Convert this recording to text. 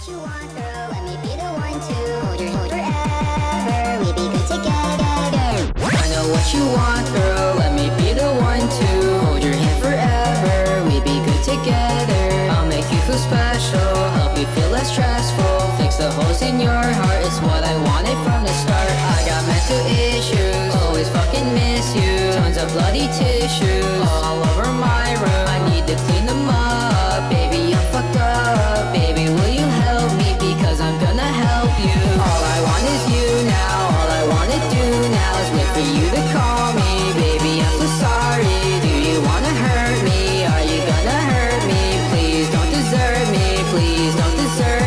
what you want, girl. Let me be the one to hold your hand forever. We be good together. I know what you want, girl. Let me be the one to hold your hand forever. We be good together. I'll make you feel special, help you feel less stressful. Fix the holes in your heart, it's what I wanted from the start. I got mental issues, always fucking miss you. Tons of bloody tissues all over my room. I need to clean them up, baby, I'm fucked up. Baby, will you help me, because I'm gonna help you. All I want is you now, all I wanna do now is wait for you to call me. Baby, I'm so sorry, do you wanna hurt me? Are you gonna hurt me? Please don't desert me, please don't desert